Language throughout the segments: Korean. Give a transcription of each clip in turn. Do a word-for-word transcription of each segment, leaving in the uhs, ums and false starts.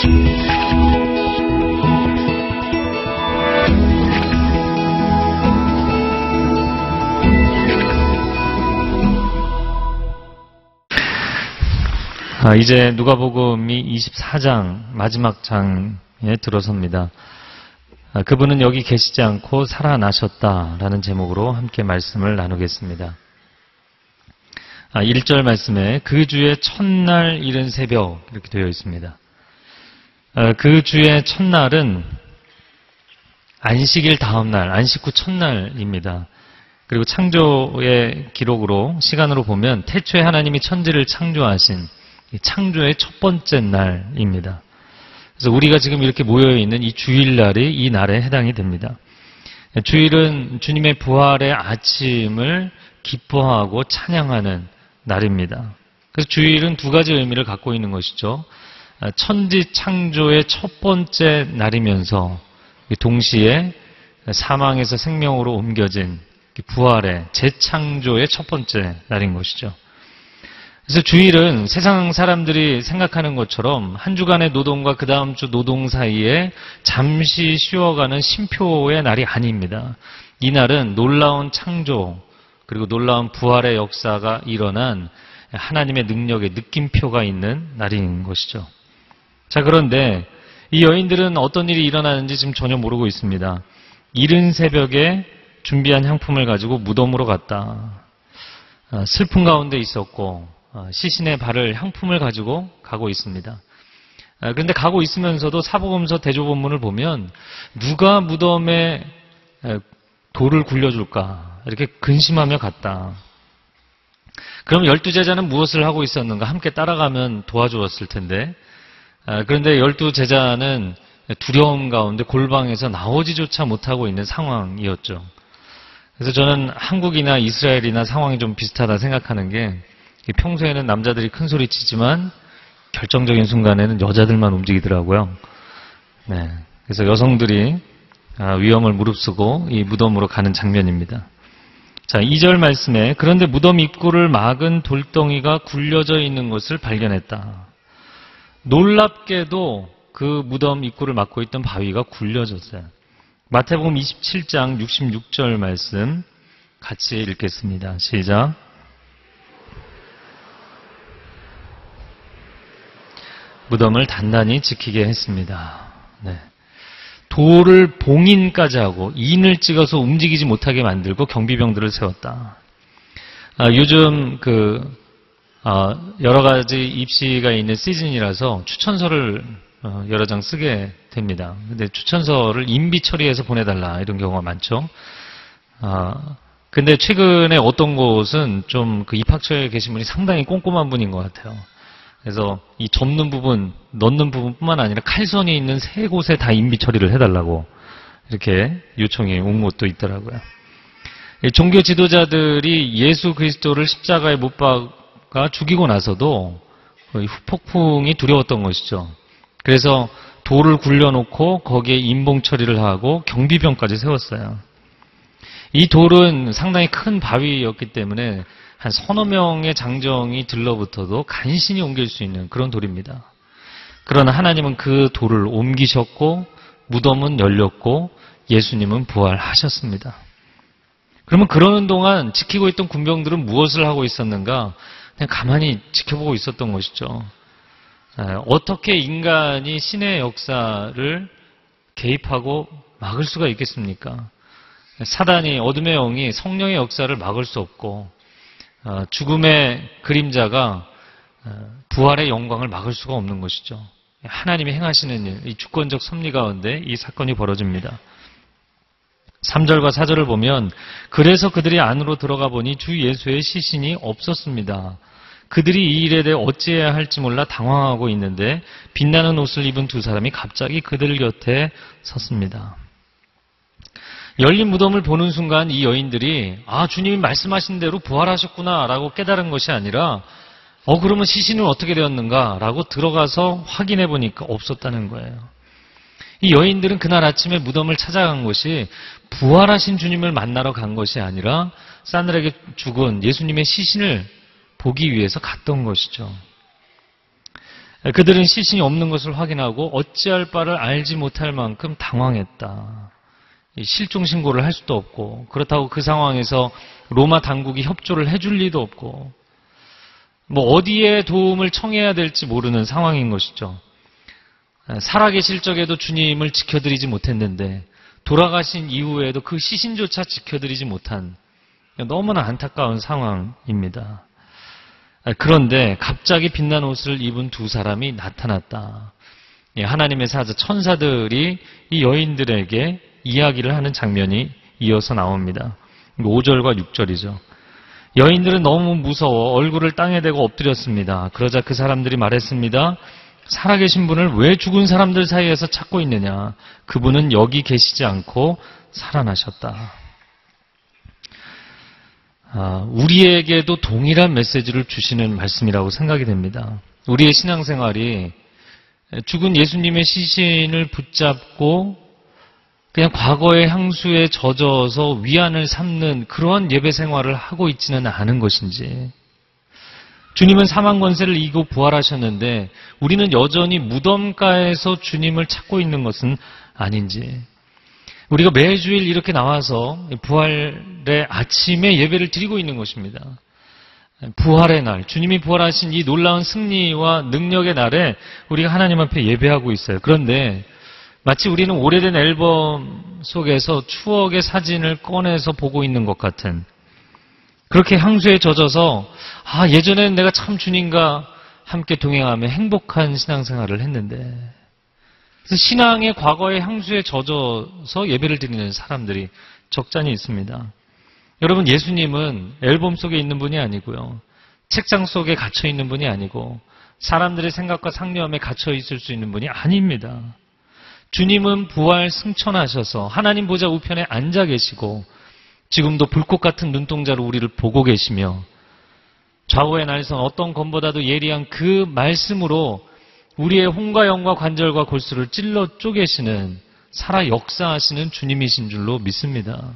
아, 이제 누가복음이 이십사 장 마지막 장에 들어섭니다. 아, 그분은 여기 계시지 않고 살아나셨다라는 제목으로 함께 말씀을 나누겠습니다. 아, 일 절 말씀에 그 주의 첫날 이른 새벽 이렇게 되어 있습니다. 아, 그 주의 첫날은 안식일 다음날, 안식 후 첫날입니다. 그리고 창조의 기록으로 시간으로 보면 태초에 하나님이 천지를 창조하신 창조의 첫 번째 날입니다. 그래서 우리가 지금 이렇게 모여있는 이 주일날이 이 날에 해당이 됩니다. 주일은 주님의 부활의 아침을 기뻐하고 찬양하는 날입니다. 그래서 주일은 두 가지 의미를 갖고 있는 것이죠. 천지 창조의 첫 번째 날이면서 동시에 사망에서 생명으로 옮겨진 부활의 재창조의 첫 번째 날인 것이죠. 그래서 주일은 세상 사람들이 생각하는 것처럼 한 주간의 노동과 그 다음 주 노동 사이에 잠시 쉬어가는 쉼표의 날이 아닙니다. 이 날은 놀라운 창조 그리고 놀라운 부활의 역사가 일어난 하나님의 능력의 느낌표가 있는 날인 것이죠. 자, 그런데 이 여인들은 어떤 일이 일어나는지 지금 전혀 모르고 있습니다. 이른 새벽에 준비한 향품을 가지고 무덤으로 갔다. 슬픔 가운데 있었고 시신의 발을 향품을 가지고 가고 있습니다. 그런데 가고 있으면서도 사복음서 대조본문을 보면 누가 무덤에 돌을 굴려줄까 이렇게 근심하며 갔다. 그럼 열두 제자는 무엇을 하고 있었는가? 함께 따라가면 도와주었을 텐데 그런데 열두 제자는 두려움 가운데 골방에서 나오지조차 못하고 있는 상황이었죠. 그래서 저는 한국이나 이스라엘이나 상황이 좀 비슷하다 생각하는 게 평소에는 남자들이 큰 소리 치지만 결정적인 순간에는 여자들만 움직이더라고요. 네, 그래서 여성들이 위험을 무릅쓰고 이 무덤으로 가는 장면입니다. 자, 이 절 말씀에 그런데 무덤 입구를 막은 돌덩이가 굴려져 있는 것을 발견했다. 놀랍게도 그 무덤 입구를 막고 있던 바위가 굴려졌어요. 마태복음 이십칠 장 육십육 절 말씀 같이 읽겠습니다. 시작. 무덤을 단단히 지키게 했습니다. 네. 돌을 봉인까지 하고 인을 찍어서 움직이지 못하게 만들고 경비병들을 세웠다. 아, 요즘 그 아, 여러 가지 입시가 있는 시즌이라서 추천서를 어, 여러 장 쓰게 됩니다. 근데 추천서를 임비 처리해서 보내달라 이런 경우가 많죠. 아, 근데 최근에 어떤 곳은 좀 그 입학처에 계신 분이 상당히 꼼꼼한 분인 것 같아요. 그래서 이 접는 부분, 넣는 부분뿐만 아니라 칼선이 있는 세 곳에 다 임비 처리를 해달라고 이렇게 요청이 온 곳도 있더라고요. 종교 지도자들이 예수 그리스도를 십자가에 못 박아 죽이고 나서도 후폭풍이 두려웠던 것이죠. 그래서 돌을 굴려놓고 거기에 인봉 처리를 하고 경비병까지 세웠어요. 이 돌은 상당히 큰 바위였기 때문에 한 서너 명의 장정이 들러붙어도 간신히 옮길 수 있는 그런 돌입니다. 그러나 하나님은 그 돌을 옮기셨고 무덤은 열렸고 예수님은 부활하셨습니다. 그러면 그러는 동안 지키고 있던 군병들은 무엇을 하고 있었는가? 그냥 가만히 지켜보고 있었던 것이죠. 어떻게 인간이 신의 역사를 개입하고 막을 수가 있겠습니까? 사단이, 어둠의 영이 성령의 역사를 막을 수 없고 죽음의 그림자가 부활의 영광을 막을 수가 없는 것이죠. 하나님이 행하시는 일, 이 주권적 섭리 가운데 이 사건이 벌어집니다. 삼 절과 사 절을 보면 그래서 그들이 안으로 들어가 보니 주 예수의 시신이 없었습니다. 그들이 이 일에 대해 어찌해야 할지 몰라 당황하고 있는데 빛나는 옷을 입은 두 사람이 갑자기 그들 곁에 섰습니다. 열린 무덤을 보는 순간 이 여인들이 아, 주님이 말씀하신 대로 부활하셨구나 라고 깨달은 것이 아니라 어, 그러면 시신은 어떻게 되었는가 라고 들어가서 확인해 보니까 없었다는 거예요. 이 여인들은 그날 아침에 무덤을 찾아간 것이 부활하신 주님을 만나러 간 것이 아니라 싸늘하게 죽은 예수님의 시신을 보기 위해서 갔던 것이죠. 그들은 시신이 없는 것을 확인하고 어찌할 바를 알지 못할 만큼 당황했다. 실종 신고를 할 수도 없고, 그렇다고 그 상황에서 로마 당국이 협조를 해줄 리도 없고, 뭐 어디에 도움을 청해야 될지 모르는 상황인 것이죠. 살아계실 적에도 주님을 지켜드리지 못했는데 돌아가신 이후에도 그 시신조차 지켜드리지 못한 너무나 안타까운 상황입니다. 그런데 갑자기 빛난 옷을 입은 두 사람이 나타났다. 하나님의 사자 천사들이 이 여인들에게 이야기를 하는 장면이 이어서 나옵니다. 오 절과 육 절이죠. 여인들은 너무 무서워 얼굴을 땅에 대고 엎드렸습니다. 그러자 그 사람들이 말했습니다. 살아계신 분을 왜 죽은 사람들 사이에서 찾고 있느냐? 그분은 여기 계시지 않고 살아나셨다. 아, 우리에게도 동일한 메시지를 주시는 말씀이라고 생각이 됩니다. 우리의 신앙생활이 죽은 예수님의 시신을 붙잡고 그냥 과거의 향수에 젖어서 위안을 삼는 그러한 예배 생활을 하고 있지는 않은 것인지, 주님은 사망 권세를 이기고 부활하셨는데 우리는 여전히 무덤가에서 주님을 찾고 있는 것은 아닌지, 우리가 매주일 이렇게 나와서 부활의 아침에 예배를 드리고 있는 것입니다. 부활의 날, 주님이 부활하신 이 놀라운 승리와 능력의 날에 우리가 하나님 앞에 예배하고 있어요. 그런데 마치 우리는 오래된 앨범 속에서 추억의 사진을 꺼내서 보고 있는 것 같은, 그렇게 향수에 젖어서 아, 예전에는 내가 참 주님과 함께 동행하며 행복한 신앙생활을 했는데, 그래서 신앙의 과거의 향수에 젖어서 예배를 드리는 사람들이 적잖이 있습니다. 여러분, 예수님은 앨범 속에 있는 분이 아니고요, 책장 속에 갇혀 있는 분이 아니고 사람들의 생각과 상념에 갇혀 있을 수 있는 분이 아닙니다. 주님은 부활 승천하셔서 하나님 보좌 우편에 앉아 계시고 지금도 불꽃 같은 눈동자로 우리를 보고 계시며 좌우의 날선 어떤 검보다도 예리한 그 말씀으로 우리의 혼과 영과 관절과 골수를 찔러 쪼개시는, 살아 역사하시는 주님이신 줄로 믿습니다.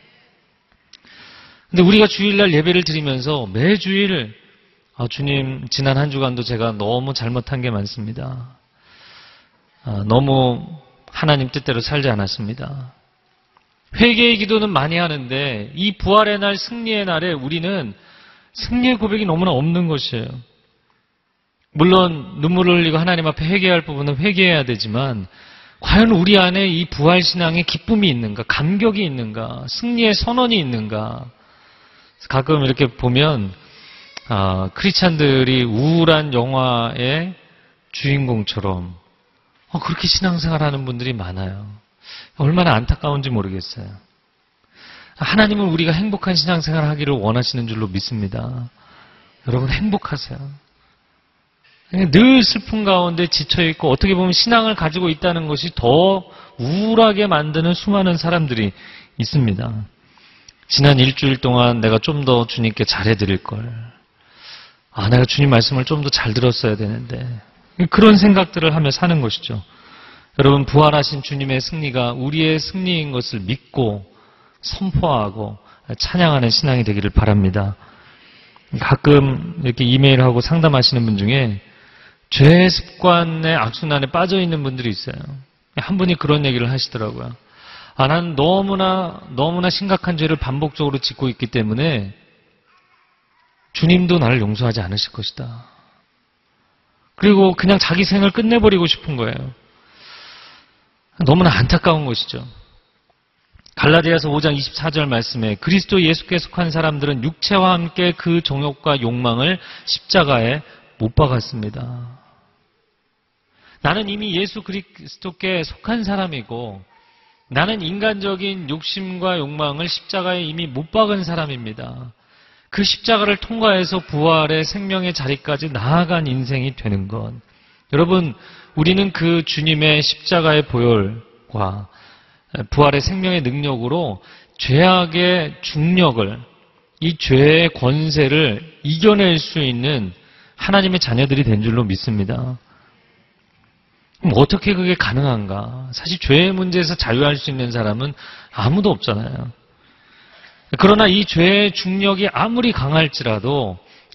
근데 우리가 주일날 예배를 드리면서 매주일 아, 주님 지난 한 주간도 제가 너무 잘못한 게 많습니다. 아, 너무 하나님 뜻대로 살지 않았습니다. 회개의 기도는 많이 하는데 이 부활의 날, 승리의 날에 우리는 승리의 고백이 너무나 없는 것이에요. 물론 눈물을 흘리고 하나님 앞에 회개할 부분은 회개해야 되지만 과연 우리 안에 이 부활 신앙의 기쁨이 있는가, 감격이 있는가, 승리의 선언이 있는가. 가끔 이렇게 보면 아, 크리스찬들이 우울한 영화의 주인공처럼 어, 그렇게 신앙생활하는 분들이 많아요. 얼마나 안타까운지 모르겠어요. 하나님은 우리가 행복한 신앙생활을 하기를 원하시는 줄로 믿습니다. 여러분 행복하세요. 늘 슬픔 가운데 지쳐있고 어떻게 보면 신앙을 가지고 있다는 것이 더 우울하게 만드는 수많은 사람들이 있습니다. 지난 일주일 동안 내가 좀 더 주님께 잘해드릴 걸. 아, 내가 주님 말씀을 좀 더 잘 들었어야 되는데. 그런 생각들을 하며 사는 것이죠. 여러분, 부활하신 주님의 승리가 우리의 승리인 것을 믿고 선포하고 찬양하는 신앙이 되기를 바랍니다. 가끔 이렇게 이메일하고 상담하시는 분 중에 죄 습관의 악순환에 빠져 있는 분들이 있어요. 한 분이 그런 얘기를 하시더라고요. 아, 난 너무나 너무나 심각한 죄를 반복적으로 짓고 있기 때문에 주님도 나를 용서하지 않으실 것이다. 그리고 그냥 자기 생을 끝내버리고 싶은 거예요. 너무나 안타까운 것이죠. 갈라디아서 오 장 이십사 절 말씀에 그리스도 예수께 속한 사람들은 육체와 함께 그 정욕과 욕망을 십자가에 못 박았습니다. 나는 이미 예수 그리스도께 속한 사람이고 나는 인간적인 욕심과 욕망을 십자가에 이미 못 박은 사람입니다. 그 십자가를 통과해서 부활의 생명의 자리까지 나아간 인생이 되는 것. 여러분, 우리는 그 주님의 십자가의 보혈과 부활의 생명의 능력으로 죄악의 중력을, 이 죄의 권세를 이겨낼 수 있는 하나님의 자녀들이 된 줄로 믿습니다. 그럼 어떻게 그게 가능한가? 사실 죄의 문제에서 자유할 수 있는 사람은 아무도 없잖아요. 그러나 이 죄의 중력이 아무리 강할지라도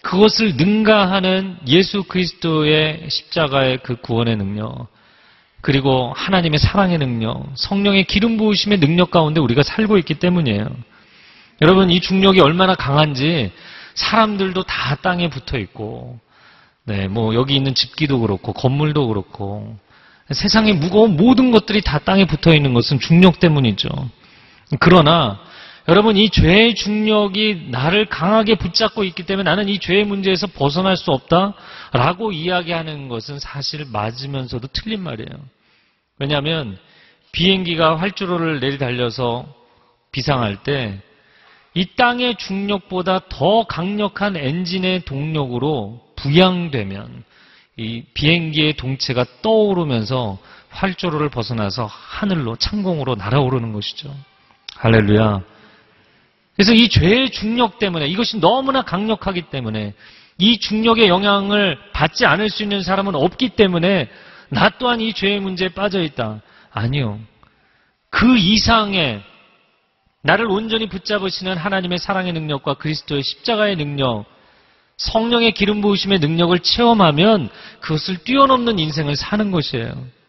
그것을 능가하는 예수 그리스도의 십자가의 그 구원의 능력, 그리고 하나님의 사랑의 능력, 성령의 기름 부으심의 능력 가운데 우리가 살고 있기 때문이에요. 여러분, 이 중력이 얼마나 강한지 사람들도 다 땅에 붙어 있고, 네, 뭐 여기 있는 집기도 그렇고 건물도 그렇고 세상에 무거운 모든 것들이 다 땅에 붙어 있는 것은 중력 때문이죠. 그러나 여러분, 이 죄의 중력이 나를 강하게 붙잡고 있기 때문에 나는 이 죄의 문제에서 벗어날 수 없다라고 이야기하는 것은 사실 맞으면서도 틀린 말이에요. 왜냐하면 비행기가 활주로를 내리달려서 비상할 때 이 땅의 중력보다 더 강력한 엔진의 동력으로 부양되면 이 비행기의 동체가 떠오르면서 활주로를 벗어나서 하늘로, 창공으로 날아오르는 것이죠. 할렐루야. 그래서 이 죄의 중력 때문에, 이것이 너무나 강력하기 때문에, 이 중력의 영향을 받지 않을 수 있는 사람은 없기 때문에 나 또한 이 죄의 문제에 빠져있다. 아니요. 그 이상의 나를 온전히 붙잡으시는 하나님의 사랑의 능력과 그리스도의 십자가의 능력, 성령의 기름 부으심의 능력을 체험하면 그것을 뛰어넘는 인생을 사는 것이에요.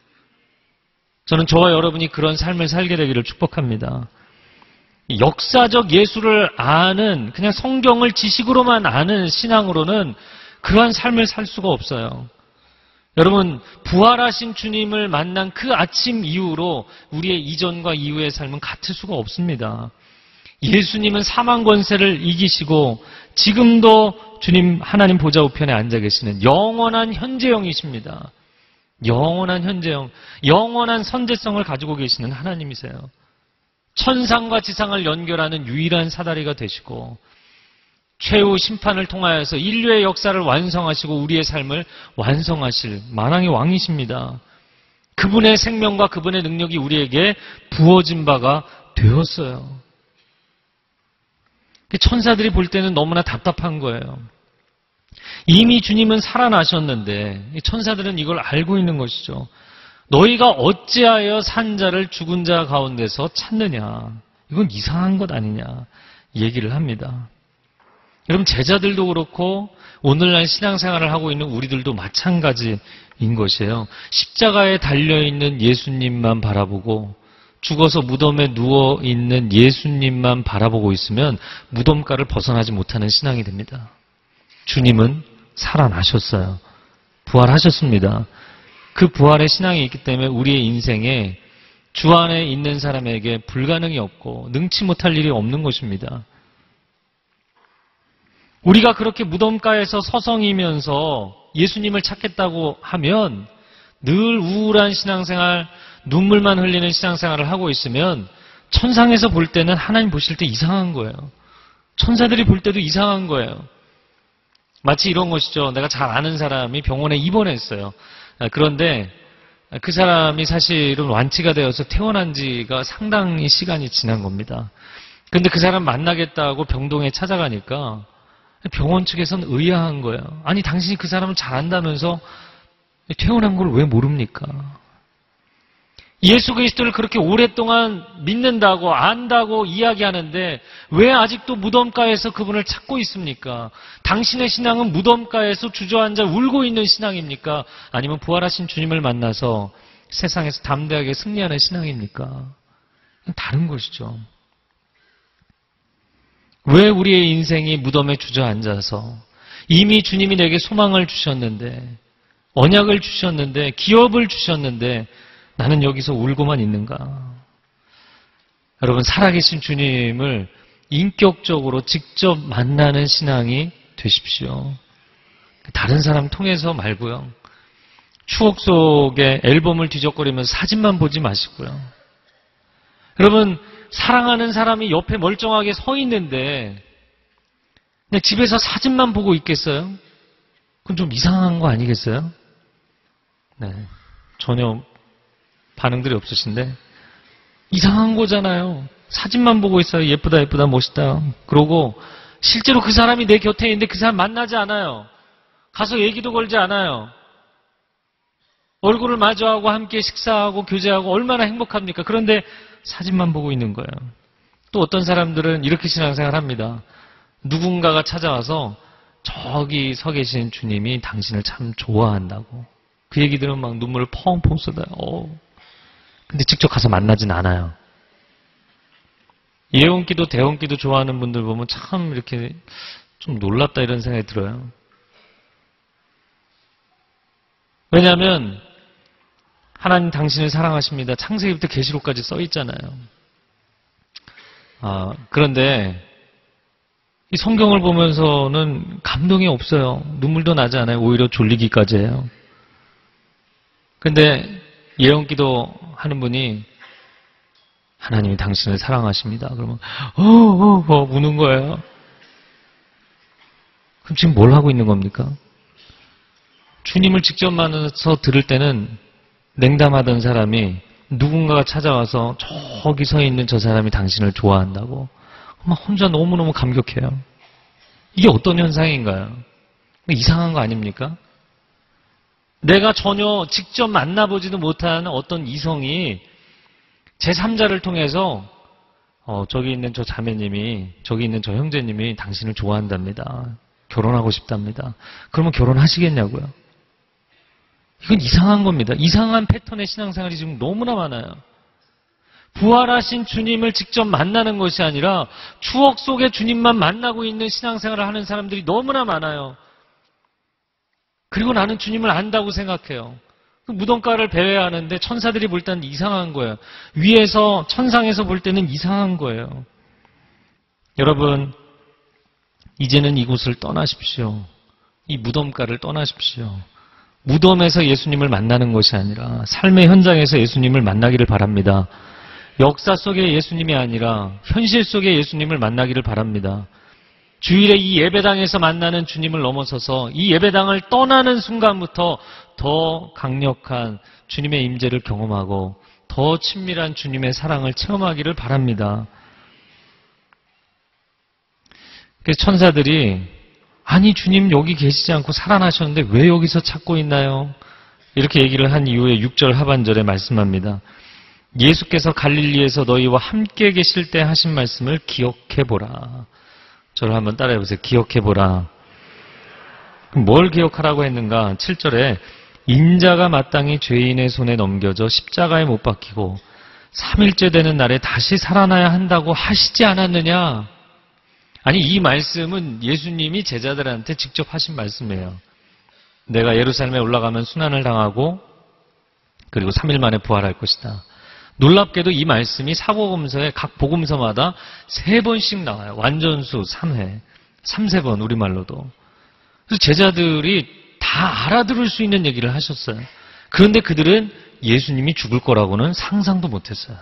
저는 저와 여러분이 그런 삶을 살게 되기를 축복합니다. 역사적 예수를 아는, 그냥 성경을 지식으로만 아는 신앙으로는 그러한 삶을 살 수가 없어요. 여러분, 부활하신 주님을 만난 그 아침 이후로 우리의 이전과 이후의 삶은 같을 수가 없습니다. 예수님은 사망 권세를 이기시고 지금도 주님 하나님 보좌 우편에 앉아 계시는 영원한 현재형이십니다. 영원한 현재형, 영원한 선제성을 가지고 계시는 하나님이세요. 천상과 지상을 연결하는 유일한 사다리가 되시고 최후 심판을 통하여서 인류의 역사를 완성하시고 우리의 삶을 완성하실 만왕의 왕이십니다. 그분의 생명과 그분의 능력이 우리에게 부어진 바가 되었어요. 천사들이 볼 때는 너무나 답답한 거예요. 이미 주님은 살아나셨는데 천사들은 이걸 알고 있는 것이죠. 너희가 어찌하여 산 자를 죽은 자 가운데서 찾느냐. 이건 이상한 것 아니냐 얘기를 합니다. 여러분, 제자들도 그렇고 오늘날 신앙생활을 하고 있는 우리들도 마찬가지인 것이에요. 십자가에 달려있는 예수님만 바라보고 죽어서 무덤에 누워있는 예수님만 바라보고 있으면 무덤가를 벗어나지 못하는 신앙이 됩니다. 주님은 살아나셨어요. 부활하셨습니다. 그 부활의 신앙이 있기 때문에 우리의 인생에 주 안에 있는 사람에게 불가능이 없고 능치 못할 일이 없는 것입니다. 우리가 그렇게 무덤가에서 서성이면서 예수님을 찾겠다고 하면 늘 우울한 신앙생활, 눈물만 흘리는 신앙생활을 하고 있으면 천상에서 볼 때는 하나님 보실 때 이상한 거예요. 천사들이 볼 때도 이상한 거예요. 마치 이런 것이죠. 내가 잘 아는 사람이 병원에 입원했어요. 그런데 그 사람이 사실은 완치가 되어서 퇴원한 지가 상당히 시간이 지난 겁니다. 그런데 그 사람 만나겠다고 병동에 찾아가니까 병원 측에서는 의아한 거예요. 아니, 당신이 그 사람을 잘 안다면서 퇴원한 걸 왜 모릅니까? 예수 그리스도를 그렇게 오랫동안 믿는다고 안다고 이야기하는데 왜 아직도 무덤가에서 그분을 찾고 있습니까? 당신의 신앙은 무덤가에서 주저앉아 울고 있는 신앙입니까? 아니면 부활하신 주님을 만나서 세상에서 담대하게 승리하는 신앙입니까? 다른 것이죠. 왜 우리의 인생이 무덤에 주저앉아서 이미 주님이 내게 소망을 주셨는데, 언약을 주셨는데, 기업을 주셨는데 나는 여기서 울고만 있는가? 여러분, 살아계신 주님을 인격적으로 직접 만나는 신앙이 되십시오. 다른 사람 통해서 말고요. 추억 속에 앨범을 뒤적거리면서 사진만 보지 마시고요. 여러분, 사랑하는 사람이 옆에 멀쩡하게 서 있는데 그냥 집에서 사진만 보고 있겠어요? 그건 좀 이상한 거 아니겠어요? 네, 전혀 반응들이 없으신데 이상한 거잖아요. 사진만 보고 있어요. 예쁘다 예쁘다 멋있다. 그러고 실제로 그 사람이 내 곁에 있는데 그 사람 만나지 않아요. 가서 얘기도 걸지 않아요. 얼굴을 마주하고 함께 식사하고 교제하고 얼마나 행복합니까? 그런데 사진만 보고 있는 거예요. 또 어떤 사람들은 이렇게 신앙생활을 합니다. 누군가가 찾아와서 저기 서 계신 주님이 당신을 참 좋아한다고. 그 얘기 들으면 막 눈물을 펑펑 쏟아요. 어. 근데 직접 가서 만나진 않아요. 예언기도 대언기도 좋아하는 분들 보면 참 이렇게 좀 놀랍다 이런 생각이 들어요. 왜냐하면 하나님 당신을 사랑하십니다. 창세기부터 계시록까지 써 있잖아요. 아, 그런데 이 성경을 보면서는 감동이 없어요. 눈물도 나지 않아요. 오히려 졸리기까지 해요. 근데 예언기도 하는 분이 하나님이 당신을 사랑하십니다. 그러면 어어어 어, 우는 거예요. 그럼 지금 뭘 하고 있는 겁니까? 주님을 직접 만나서 들을 때는 냉담하던 사람이 누군가가 찾아와서 저기 서 있는 저 사람이 당신을 좋아한다고 막 혼자 너무너무 감격해요. 이게 어떤 현상인가요? 이상한 거 아닙니까? 내가 전혀 직접 만나보지도 못한 어떤 이성이 제삼자를 통해서 어, 저기 있는 저 자매님이 저기 있는 저 형제님이 당신을 좋아한답니다. 결혼하고 싶답니다. 그러면 결혼하시겠냐고요? 이건 이상한 겁니다. 이상한 패턴의 신앙생활이 지금 너무나 많아요. 부활하신 주님을 직접 만나는 것이 아니라 추억 속에 주님만 만나고 있는 신앙생활을 하는 사람들이 너무나 많아요. 그리고 나는 주님을 안다고 생각해요. 그 무덤가를 배회하는데 천사들이 볼 때는 이상한 거예요. 위에서 천상에서 볼 때는 이상한 거예요. 여러분, 이제는 이곳을 떠나십시오. 이 무덤가를 떠나십시오. 무덤에서 예수님을 만나는 것이 아니라 삶의 현장에서 예수님을 만나기를 바랍니다. 역사 속의 예수님이 아니라 현실 속의 예수님을 만나기를 바랍니다. 주일에 이 예배당에서 만나는 주님을 넘어서서 이 예배당을 떠나는 순간부터 더 강력한 주님의 임재를 경험하고 더 친밀한 주님의 사랑을 체험하기를 바랍니다. 그래서 천사들이 아니 주님 여기 계시지 않고 살아나셨는데 왜 여기서 찾고 있나요? 이렇게 얘기를 한 이후에 육 절 하반절에 말씀합니다. 예수께서 갈릴리에서 너희와 함께 계실 때 하신 말씀을 기억해보라. 저를 한번 따라해보세요. 기억해보라. 뭘 기억하라고 했는가? 칠 절에 인자가 마땅히 죄인의 손에 넘겨져 십자가에 못 박히고 삼 일째 되는 날에 다시 살아나야 한다고 하시지 않았느냐? 아니 이 말씀은 예수님이 제자들한테 직접 하신 말씀이에요. 내가 예루살렘에 올라가면 순환을 당하고 그리고 삼 일 만에 부활할 것이다. 놀랍게도 이 말씀이 사복음서에 각 복음서마다 세 번씩 나와요. 완전수 삼 회, 삼세 번 우리말로도. 그래서 제자들이 다 알아들을 수 있는 얘기를 하셨어요. 그런데 그들은 예수님이 죽을 거라고는 상상도 못했어요.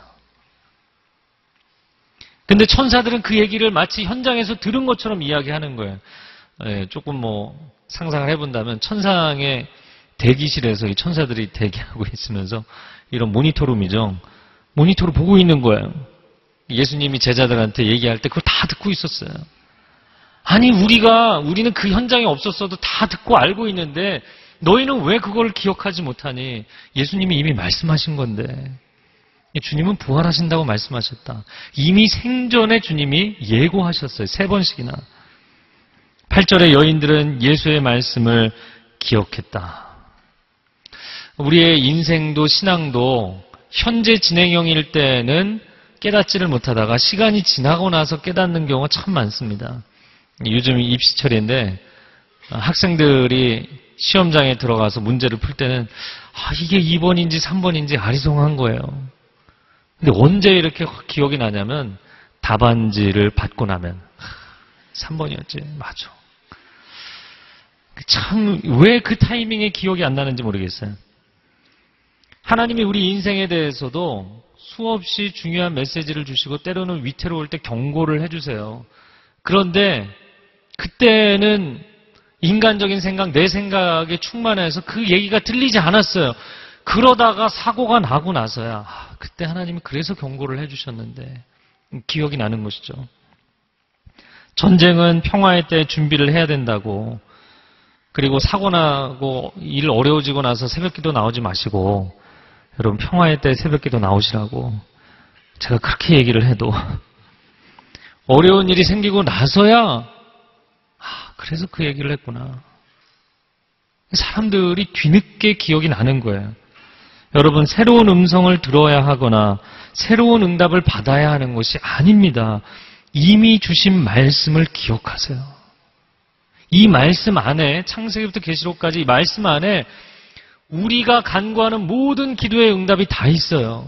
근데 천사들은 그 얘기를 마치 현장에서 들은 것처럼 이야기하는 거예요. 예, 조금 뭐 상상을 해본다면 천상의 대기실에서 이 천사들이 대기하고 있으면서 이런 모니터룸이죠. 모니터를 보고 있는 거예요. 예수님이 제자들한테 얘기할 때 그걸 다 듣고 있었어요. 아니 우리가 우리는 그 현장에 없었어도 다 듣고 알고 있는데 너희는 왜 그걸 기억하지 못하니? 예수님이 이미 말씀하신 건데. 주님은 부활하신다고 말씀하셨다. 이미 생전에 주님이 예고하셨어요. 세 번씩이나. 팔 절에 여인들은 예수의 말씀을 기억했다. 우리의 인생도 신앙도 현재 진행형일 때는 깨닫지를 못하다가 시간이 지나고 나서 깨닫는 경우가 참 많습니다. 요즘 입시철인데 학생들이 시험장에 들어가서 문제를 풀 때는 아, 이게 이 번인지 삼 번인지 아리송한 거예요. 근데 언제 이렇게 기억이 나냐면 답안지를 받고 나면 삼 번이었지. 맞아. 참 왜 그 타이밍에 기억이 안 나는지 모르겠어요. 하나님이 우리 인생에 대해서도 수없이 중요한 메시지를 주시고 때로는 위태로울 때 경고를 해주세요. 그런데 그때는 인간적인 생각, 내 생각에 충만해서 그 얘기가 들리지 않았어요. 그러다가 사고가 나고 나서야 아, 그때 하나님이 그래서 경고를 해주셨는데 기억이 나는 것이죠. 전쟁은 평화의 때 준비를 해야 된다고. 그리고 사고 나고 일 어려워지고 나서 새벽기도 나오지 마시고 여러분 평화의 때 새벽기도 나오시라고 제가 그렇게 얘기를 해도 어려운 일이 생기고 나서야 아, 그래서 그 얘기를 했구나. 사람들이 뒤늦게 기억이 나는 거예요. 여러분, 새로운 음성을 들어야 하거나 새로운 응답을 받아야 하는 것이 아닙니다. 이미 주신 말씀을 기억하세요. 이 말씀 안에, 창세기부터 계시록까지 이 말씀 안에 우리가 간구하는 모든 기도의 응답이 다 있어요.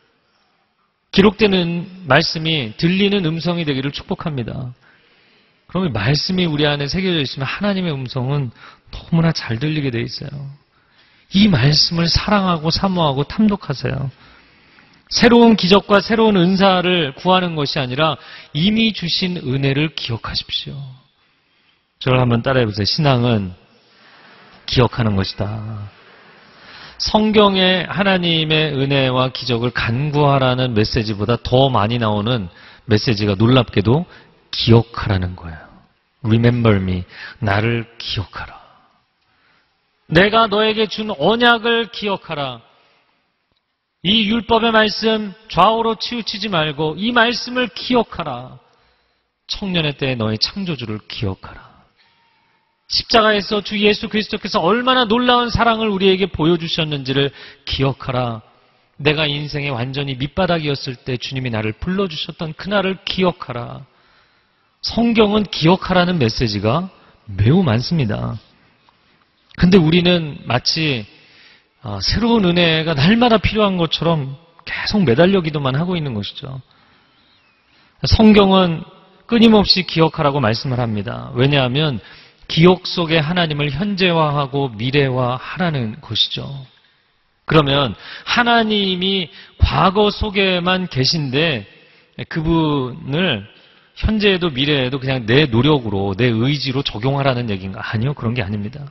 기록되는 말씀이 들리는 음성이 되기를 축복합니다. 그러면 말씀이 우리 안에 새겨져 있으면 하나님의 음성은 너무나 잘 들리게 돼 있어요. 이 말씀을 사랑하고 사모하고 탐독하세요. 새로운 기적과 새로운 은사를 구하는 것이 아니라 이미 주신 은혜를 기억하십시오. 저를 한번 따라해 보세요. 신앙은 기억하는 것이다. 성경에 하나님의 은혜와 기적을 간구하라는 메시지보다 더 많이 나오는 메시지가 놀랍게도 기억하라는 거예요. Remember me. 나를 기억하라. 내가 너에게 준 언약을 기억하라. 이 율법의 말씀 좌우로 치우치지 말고 이 말씀을 기억하라. 청년의 때에 너의 창조주를 기억하라. 십자가에서 주 예수 그리스도께서 얼마나 놀라운 사랑을 우리에게 보여주셨는지를 기억하라. 내가 인생의 완전히 밑바닥이었을 때 주님이 나를 불러주셨던 그날을 기억하라. 성경은 기억하라는 메시지가 매우 많습니다. 근데 우리는 마치 새로운 은혜가 날마다 필요한 것처럼 계속 매달려 기도만 하고 있는 것이죠. 성경은 끊임없이 기억하라고 말씀을 합니다. 왜냐하면 기억 속에 하나님을 현재화하고 미래화하라는 것이죠. 그러면 하나님이 과거 속에만 계신데 그분을 현재에도 미래에도 그냥 내 노력으로 내 의지로 적용하라는 얘기인가? 아니요. 그런 게 아닙니다.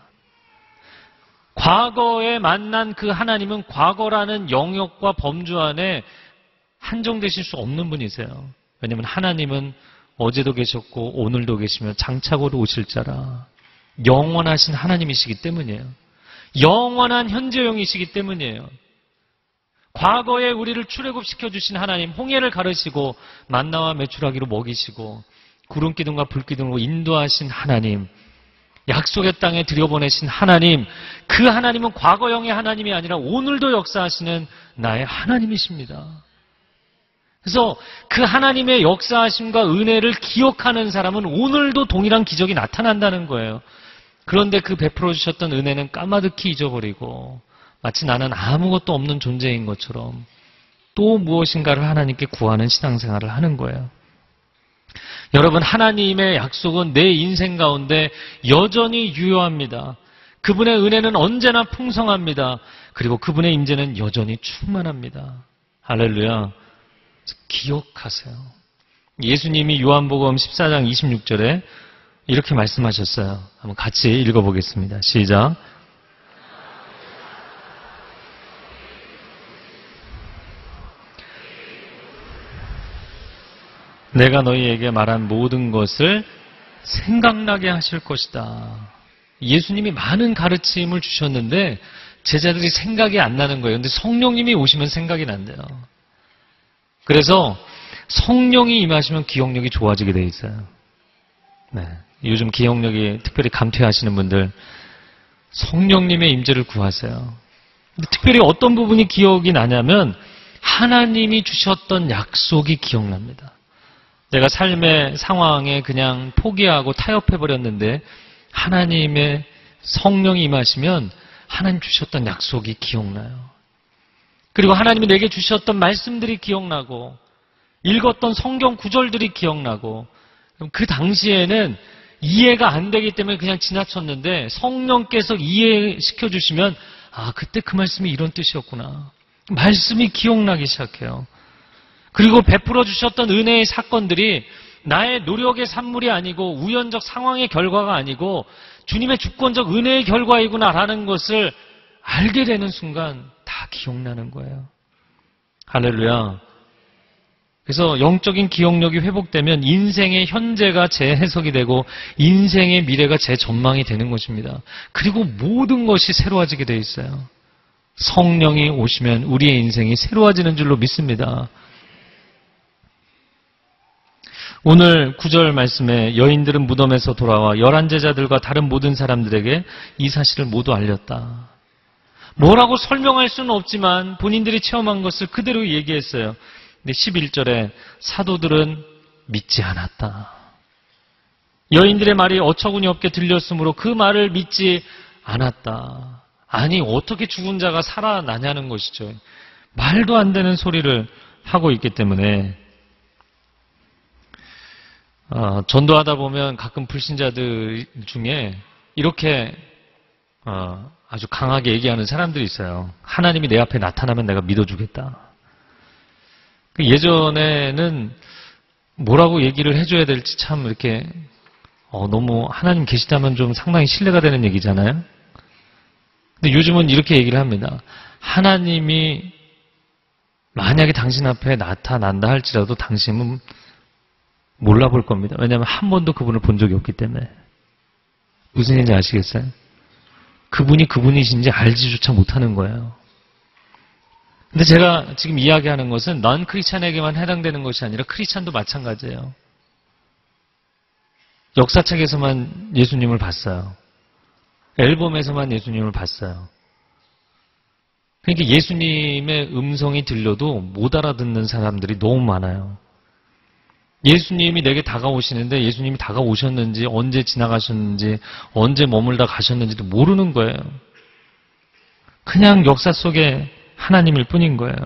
과거에 만난 그 하나님은 과거라는 영역과 범주 안에 한정되실 수 없는 분이세요. 왜냐하면 하나님은 어제도 계셨고 오늘도 계시며 장차고도 오실 자라. 영원하신 하나님이시기 때문이에요. 영원한 현재형이시기 때문이에요. 과거에 우리를 출애굽시켜 주신 하나님, 홍해를 가르시고 만나와 메추라기로 먹이시고 구름기둥과 불기둥으로 인도하신 하나님, 약속의 땅에 들여보내신 하나님, 그 하나님은 과거형의 하나님이 아니라 오늘도 역사하시는 나의 하나님이십니다. 그래서 그 하나님의 역사하심과 은혜를 기억하는 사람은 오늘도 동일한 기적이 나타난다는 거예요. 그런데 그 베풀어 주셨던 은혜는 까마득히 잊어버리고 마치 나는 아무것도 없는 존재인 것처럼 또 무엇인가를 하나님께 구하는 신앙생활을 하는 거예요. 여러분, 하나님의 약속은 내 인생 가운데 여전히 유효합니다. 그분의 은혜는 언제나 풍성합니다. 그리고 그분의 임재는 여전히 충만합니다. 할렐루야. 기억하세요. 예수님이 요한복음 십사 장 이십육 절에 이렇게 말씀하셨어요. 한번 같이 읽어보겠습니다. 시작. 내가 너희에게 말한 모든 것을 생각나게 하실 것이다. 예수님이 많은 가르침을 주셨는데 제자들이 생각이 안 나는 거예요. 근데 성령님이 오시면 생각이 난대요. 그래서 성령이 임하시면 기억력이 좋아지게 돼 있어요. 네. 요즘 기억력이 특별히 감퇴하시는 분들 성령님의 임재를 구하세요. 근데 특별히 어떤 부분이 기억이 나냐면 하나님이 주셨던 약속이 기억납니다. 내가 삶의 상황에 그냥 포기하고 타협해버렸는데 하나님의 성령이 임하시면 하나님 주셨던 약속이 기억나요. 그리고 하나님이 내게 주셨던 말씀들이 기억나고 읽었던 성경 구절들이 기억나고 그 당시에는 이해가 안 되기 때문에 그냥 지나쳤는데 성령께서 이해시켜 주시면 아, 그때 그 말씀이 이런 뜻이었구나. 말씀이 기억나기 시작해요. 그리고 베풀어 주셨던 은혜의 사건들이 나의 노력의 산물이 아니고 우연적 상황의 결과가 아니고 주님의 주권적 은혜의 결과이구나라는 것을 알게 되는 순간 다 기억나는 거예요. 할렐루야. 그래서 영적인 기억력이 회복되면 인생의 현재가 재해석이 되고 인생의 미래가 재전망이 되는 것입니다. 그리고 모든 것이 새로워지게 되어 있어요. 성령이 오시면 우리의 인생이 새로워지는 줄로 믿습니다. 오늘 구절 말씀에 여인들은 무덤에서 돌아와 열한 제자들과 다른 모든 사람들에게 이 사실을 모두 알렸다. 뭐라고 설명할 수는 없지만 본인들이 체험한 것을 그대로 얘기했어요. 근데 십일 절에 사도들은 믿지 않았다. 여인들의 말이 어처구니 없게 들렸으므로 그 말을 믿지 않았다. 아니, 어떻게 죽은 자가 살아나냐는 것이죠. 말도 안 되는 소리를 하고 있기 때문에 어, 전도하다 보면 가끔 불신자들 중에 이렇게 어, 아주 강하게 얘기하는 사람들이 있어요. 하나님이 내 앞에 나타나면 내가 믿어주겠다. 예전에는 뭐라고 얘기를 해줘야 될지 참 이렇게 어, 너무 하나님 계시다면 좀 상당히 신뢰가 되는 얘기잖아요. 근데 요즘은 이렇게 얘기를 합니다. 하나님이 만약에 당신 앞에 나타난다 할지라도 당신은 몰라볼 겁니다. 왜냐하면 한 번도 그분을 본 적이 없기 때문에. 무슨 얘기인지 아시겠어요? 그분이 그분이신지 알지조차 못하는 거예요. 근데 제가 지금 이야기하는 것은 넌 크리스찬에게만 해당되는 것이 아니라 크리스찬도 마찬가지예요. 역사책에서만 예수님을 봤어요. 앨범에서만 예수님을 봤어요. 그러니까 예수님의 음성이 들려도 못 알아듣는 사람들이 너무 많아요. 예수님이 내게 다가오시는데 예수님이 다가오셨는지 언제 지나가셨는지 언제 머물다 가셨는지도 모르는 거예요. 그냥 역사 속에 하나님일 뿐인 거예요.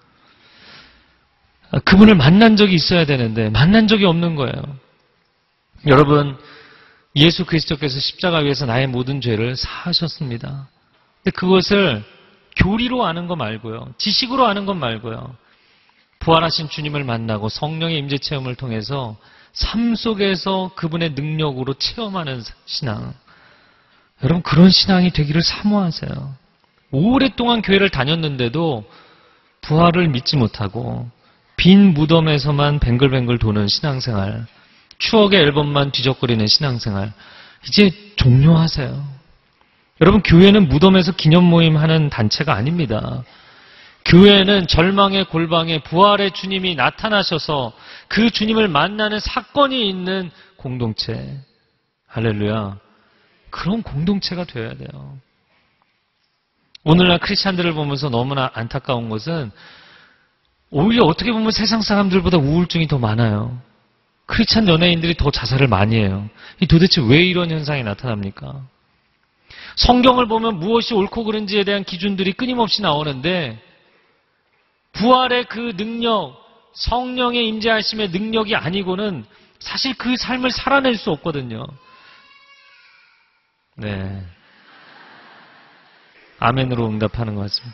그분을 만난 적이 있어야 되는데 만난 적이 없는 거예요. 여러분, 예수 그리스도께서 십자가 위에서 나의 모든 죄를 사하셨습니다. 근데 그것을 교리로 아는 거 말고요. 지식으로 아는 것 말고요. 부활하신 주님을 만나고 성령의 임재 체험을 통해서 삶 속에서 그분의 능력으로 체험하는 신앙. 여러분, 그런 신앙이 되기를 사모하세요. 오랫동안 교회를 다녔는데도 부활을 믿지 못하고 빈 무덤에서만 뱅글뱅글 도는 신앙생활, 추억의 앨범만 뒤적거리는 신앙생활, 이제 종료하세요. 여러분, 교회는 무덤에서 기념 모임하는 단체가 아닙니다. 교회는 절망의 골방에 부활의 주님이 나타나셔서 그 주님을 만나는 사건이 있는 공동체. 할렐루야. 그런 공동체가 되어야 돼요. 오늘날 크리스찬들을 보면서 너무나 안타까운 것은 오히려 어떻게 보면 세상 사람들보다 우울증이 더 많아요. 크리스찬 연예인들이 더 자살을 많이 해요. 이 도대체 왜 이런 현상이 나타납니까? 성경을 보면 무엇이 옳고 그른지에 대한 기준들이 끊임없이 나오는데 부활의 그 능력, 성령의 임재하심의 능력이 아니고는 사실 그 삶을 살아낼 수 없거든요. 네. 아멘으로 응답하는 것 같습니다.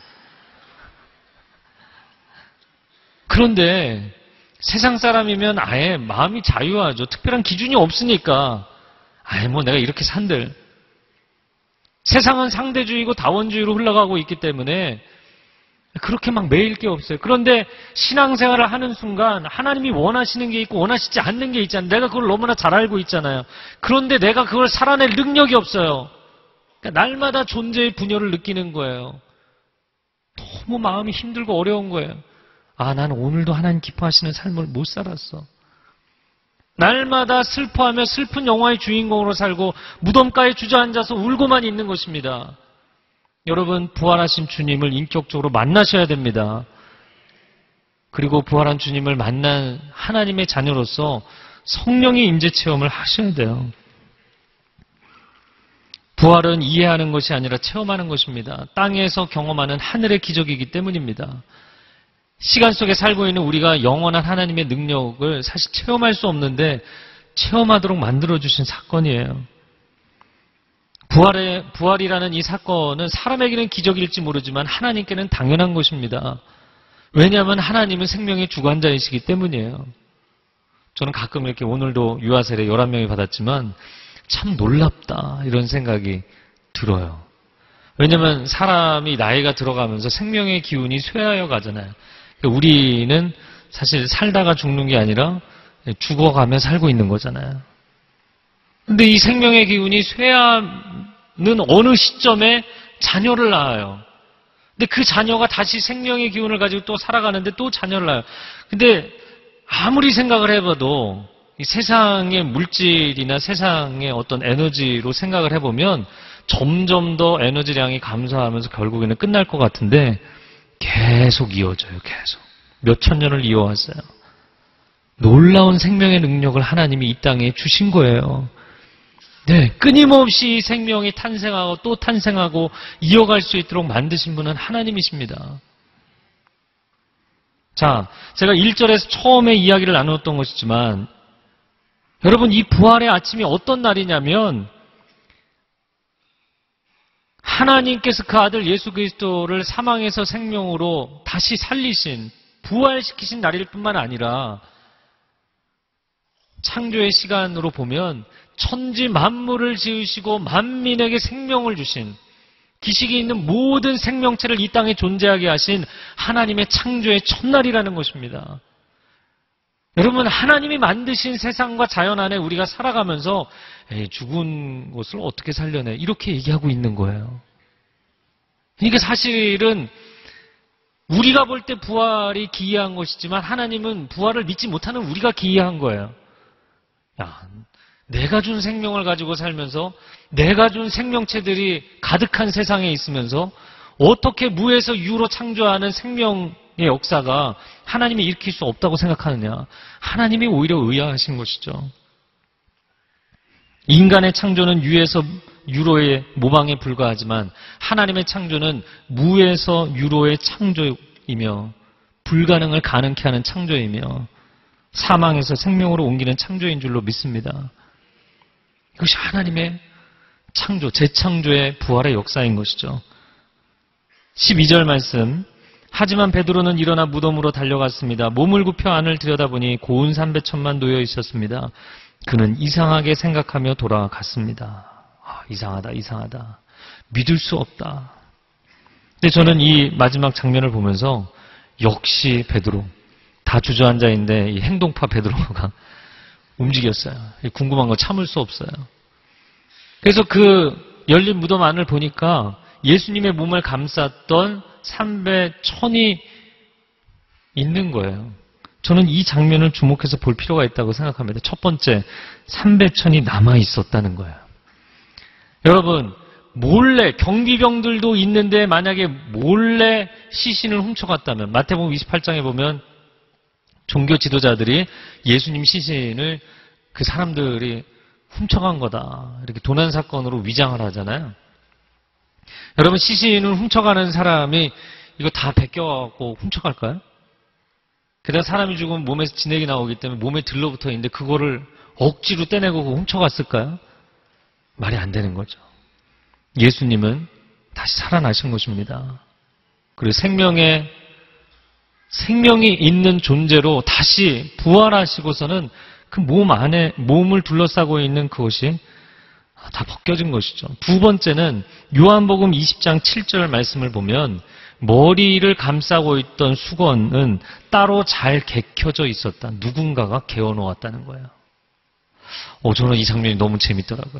그런데 세상 사람이면 아예 마음이 자유하죠. 특별한 기준이 없으니까 아예 뭐 내가 이렇게 산들. 세상은 상대주의고 다원주의로 흘러가고 있기 때문에 그렇게 막 매일 게 없어요. 그런데 신앙생활을 하는 순간 하나님이 원하시는 게 있고 원하시지 않는 게 있잖아요. 내가 그걸 너무나 잘 알고 있잖아요. 그런데 내가 그걸 살아낼 능력이 없어요. 그러니까 날마다 존재의 분열을 느끼는 거예요. 너무 마음이 힘들고 어려운 거예요. 아, 나는 오늘도 하나님 기뻐하시는 삶을 못 살았어. 날마다 슬퍼하며 슬픈 영화의 주인공으로 살고 무덤가에 주저앉아서 울고만 있는 것입니다. 여러분, 부활하신 주님을 인격적으로 만나셔야 됩니다. 그리고 부활한 주님을 만난 하나님의 자녀로서 성령의 임재 체험을 하셔야 돼요. 부활은 이해하는 것이 아니라 체험하는 것입니다. 땅에서 경험하는 하늘의 기적이기 때문입니다. 시간 속에 살고 있는 우리가 영원한 하나님의 능력을 사실 체험할 수 없는데 체험하도록 만들어주신 사건이에요. 부활의, 부활이라는 이 사건은 사람에게는 기적일지 모르지만 하나님께는 당연한 것입니다. 왜냐하면 하나님은 생명의 주관자이시기 때문이에요. 저는 가끔 이렇게 오늘도 유아세례 열한 명이 받았지만 참 놀랍다 이런 생각이 들어요. 왜냐하면 사람이 나이가 들어가면서 생명의 기운이 쇠하여 가잖아요. 우리는 사실 살다가 죽는 게 아니라 죽어가며 살고 있는 거잖아요. 근데 이 생명의 기운이 쇠하는 어느 시점에 자녀를 낳아요. 근데 그 자녀가 다시 생명의 기운을 가지고 또 살아가는데 또 자녀를 낳아요. 근데 아무리 생각을 해봐도 이 세상의 물질이나 세상의 어떤 에너지로 생각을 해보면 점점 더 에너지량이 감소하면서 결국에는 끝날 것 같은데 계속 이어져요. 계속. 몇천 년을 이어왔어요. 놀라운 생명의 능력을 하나님이 이 땅에 주신 거예요. 네, 끊임없이 생명이 탄생하고 또 탄생하고 이어갈 수 있도록 만드신 분은 하나님이십니다. 자, 제가 일 절에서 처음에 이야기를 나누었던 것이지만 여러분, 이 부활의 아침이 어떤 날이냐면 하나님께서 그 아들 예수 그리스도를 사망에서 생명으로 다시 살리신, 부활시키신 날일 뿐만 아니라 창조의 시간으로 보면 천지 만물을 지으시고 만민에게 생명을 주신, 기식이 있는 모든 생명체를 이 땅에 존재하게 하신 하나님의 창조의 첫날이라는 것입니다. 여러분, 하나님이 만드신 세상과 자연 안에 우리가 살아가면서 에이, 죽은 것을 어떻게 살려내? 이렇게 얘기하고 있는 거예요. 이게 사실은 우리가 볼 때 부활이 기이한 것이지만 하나님은 부활을 믿지 못하는 우리가 기이한 거예요. 야, 내가 준 생명을 가지고 살면서 내가 준 생명체들이 가득한 세상에 있으면서 어떻게 무에서 유로 창조하는 생명의 역사가 하나님이 일으킬 수 없다고 생각하느냐. 하나님이 오히려 의아하신 것이죠. 인간의 창조는 유에서 유로의 모방에 불과하지만 하나님의 창조는 무에서 유로의 창조이며 불가능을 가능케 하는 창조이며 사망에서 생명으로 옮기는 창조인 줄로 믿습니다. 이것이 하나님의 창조, 재창조의 부활의 역사인 것이죠. 십이 절 말씀. 하지만 베드로는 일어나 무덤으로 달려갔습니다. 몸을 굽혀 안을 들여다보니 고운 삼배천만 놓여 있었습니다. 그는 이상하게 생각하며 돌아갔습니다. 아, 이상하다, 이상하다. 믿을 수 없다. 근데 저는 이 마지막 장면을 보면서 역시 베드로, 다 주저앉아 있는데 이 행동파 베드로가 움직였어요. 궁금한 거 참을 수 없어요. 그래서 그 열린 무덤 안을 보니까 예수님의 몸을 감쌌던 삼배천이 있는 거예요. 저는 이 장면을 주목해서 볼 필요가 있다고 생각합니다. 첫 번째, 삼배천이 남아 있었다는 거예요. 여러분, 몰래, 경비병들도 있는데 만약에 몰래 시신을 훔쳐갔다면, 마태복음 이십팔 장에 보면 종교 지도자들이 예수님 시신을 그 사람들이 훔쳐간 거다, 이렇게 도난 사건으로 위장을 하잖아요. 여러분, 시신을 훔쳐가는 사람이 이거 다 베껴갖고 훔쳐갈까요? 게다가 사람이 죽으면 몸에서 진액이 나오기 때문에 몸에 들러붙어 있는데 그거를 억지로 떼내고 훔쳐갔을까요? 말이 안 되는 거죠. 예수님은 다시 살아나신 것입니다. 그리고 생명의 생명이 있는 존재로 다시 부활하시고서는 그 몸 안에, 몸을 둘러싸고 있는 그것이 다 벗겨진 것이죠. 두 번째는 요한복음 이십 장 칠 절 말씀을 보면 머리를 감싸고 있던 수건은 따로 잘 개켜져 있었다. 누군가가 개어놓았다는 거예요. 오, 저는 이 장면이 너무 재밌더라고요.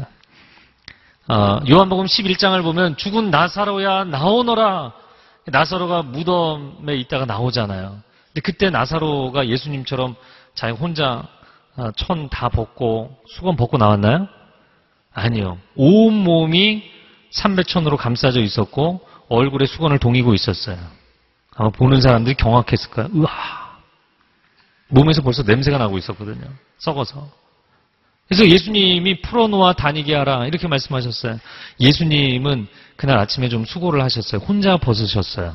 아, 요한복음 십일 장을 보면 죽은 나사로야 나오너라. 나사로가 무덤에 있다가 나오잖아요. 근데 그때 나사로가 예수님처럼 자기 혼자 천 다 벗고 수건 벗고 나왔나요? 아니요. 온 몸이 삼배천으로 감싸져 있었고 얼굴에 수건을 동이고 있었어요. 아마 보는 사람들이 경악했을까요? 으아! 몸에서 벌써 냄새가 나고 있었거든요. 썩어서. 그래서 예수님이 풀어놓아 다니게 하라 이렇게 말씀하셨어요. 예수님은 그날 아침에 좀 수고를 하셨어요. 혼자 벗으셨어요.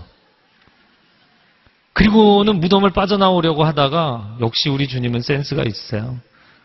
그리고는 무덤을 빠져나오려고 하다가 역시 우리 주님은 센스가 있어요.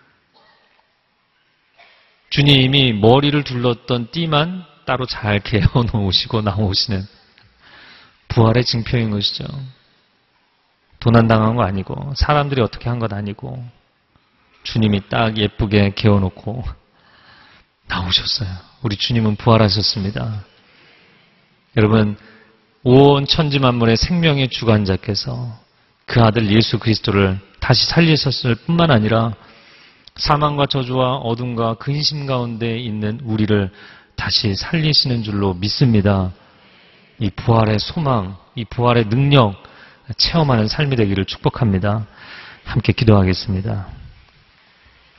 주님이 머리를 둘렀던 띠만 따로 잘 개어놓으시고 나오시는 부활의 징표인 것이죠. 도난당한 거 아니고 사람들이 어떻게 한 것 아니고 주님이 딱 예쁘게 개어놓고 나오셨어요. 우리 주님은 부활하셨습니다. 여러분, 온 천지 만물의 생명의 주관자께서 그 아들 예수 그리스도를 다시 살리셨을 뿐만 아니라 사망과 저주와 어둠과 근심 가운데 있는 우리를 다시 살리시는 줄로 믿습니다. 이 부활의 소망, 이 부활의 능력 체험하는 삶이 되기를 축복합니다. 함께 기도하겠습니다.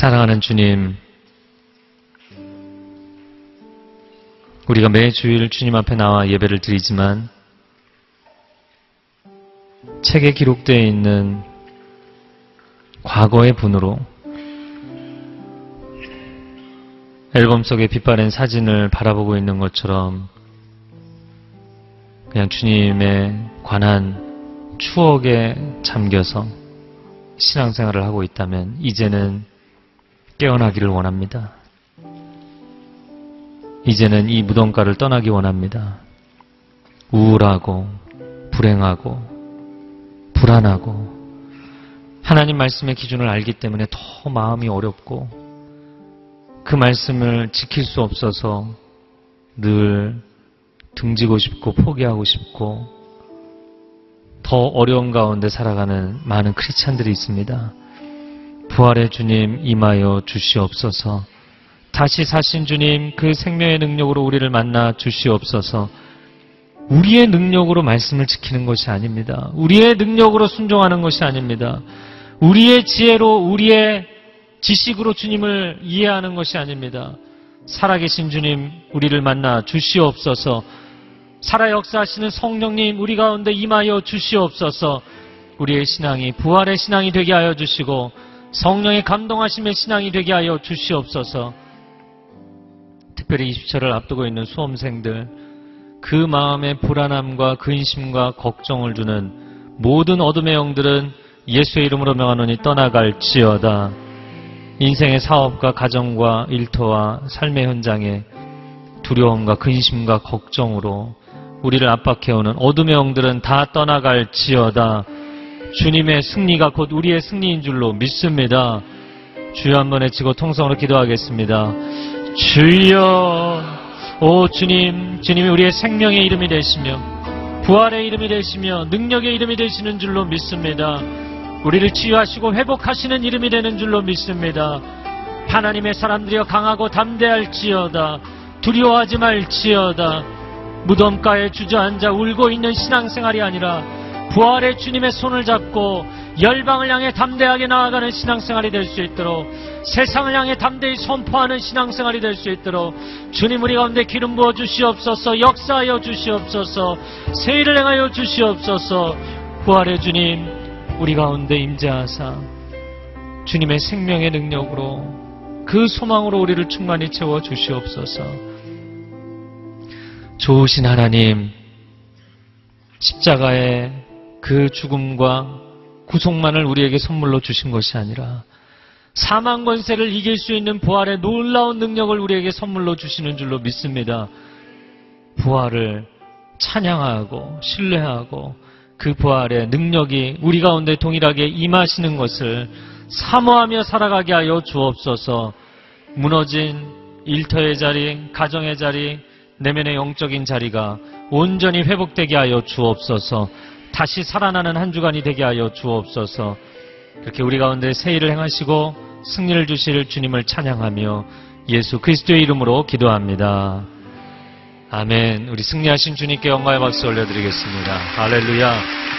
사랑하는 주님, 우리가 매 주일 주님 앞에 나와 예배를 드리지만 책에 기록되어 있는 과거의 분으로 앨범 속에 빛바랜 사진을 바라보고 있는 것처럼 그냥 주님에 관한 추억에 잠겨서 신앙생활을 하고 있다면 이제는 깨어나기를 원합니다. 이제는 이 무덤가를 떠나기 원합니다. 우울하고 불행하고 불안하고 하나님 말씀의 기준을 알기 때문에 더 마음이 어렵고 그 말씀을 지킬 수 없어서 늘 등지고 싶고 포기하고 싶고 더 어려운 가운데 살아가는 많은 크리스찬들이 있습니다. 부활의 주님 임하여 주시옵소서. 다시 사신 주님 그 생명의 능력으로 우리를 만나 주시옵소서. 우리의 능력으로 말씀을 지키는 것이 아닙니다. 우리의 능력으로 순종하는 것이 아닙니다. 우리의 지혜로 우리의 지식으로 주님을 이해하는 것이 아닙니다. 살아계신 주님 우리를 만나 주시옵소서. 살아 역사하시는 성령님 우리 가운데 임하여 주시옵소서. 우리의 신앙이 부활의 신앙이 되게 하여 주시고 성령의 감동하심의 신앙이 되게 하여 주시옵소서. 특별히 이십 절을 앞두고 있는 수험생들, 그 마음의 불안함과 근심과 걱정을 주는 모든 어둠의 영들은 예수의 이름으로 명하노니 떠나갈지어다. 인생의 사업과 가정과 일터와 삶의 현장에 두려움과 근심과 걱정으로 우리를 압박해오는 어둠의 영들은 다 떠나갈지어다. 주님의 승리가 곧 우리의 승리인 줄로 믿습니다. 주여 한번 외치고 통성으로 기도하겠습니다. 주여, 오 주님, 주님이 우리의 생명의 이름이 되시며 부활의 이름이 되시며 능력의 이름이 되시는 줄로 믿습니다. 우리를 치유하시고 회복하시는 이름이 되는 줄로 믿습니다. 하나님의 사람들이여 강하고 담대할지어다. 두려워하지 말지어다. 무덤가에 주저앉아 울고 있는 신앙생활이 아니라 부활의 주님의 손을 잡고 열방을 향해 담대하게 나아가는 신앙생활이 될 수 있도록, 세상을 향해 담대히 선포하는 신앙생활이 될 수 있도록 주님 우리 가운데 기름 부어 주시옵소서. 역사하여 주시옵소서. 세일을 행하여 주시옵소서. 부활의 주님 우리 가운데 임재하사 주님의 생명의 능력으로 그 소망으로 우리를 충만히 채워 주시옵소서. 좋으신 하나님, 십자가의 그 죽음과 구속만을 우리에게 선물로 주신 것이 아니라 사망 권세를 이길 수 있는 부활의 놀라운 능력을 우리에게 선물로 주시는 줄로 믿습니다. 부활을 찬양하고 신뢰하고 그 부활의 능력이 우리 가운데 동일하게 임하시는 것을 사모하며 살아가게 하여 주옵소서. 무너진 일터의 자리, 가정의 자리, 내면의 영적인 자리가 온전히 회복되게 하여 주옵소서. 다시 살아나는 한 주간이 되게 하여 주옵소서. 그렇게 우리 가운데 새 일을 행하시고 승리를 주실 주님을 찬양하며 예수 그리스도의 이름으로 기도합니다. 아멘. 우리 승리하신 주님께 영광의 박수 올려드리겠습니다. 할렐루야.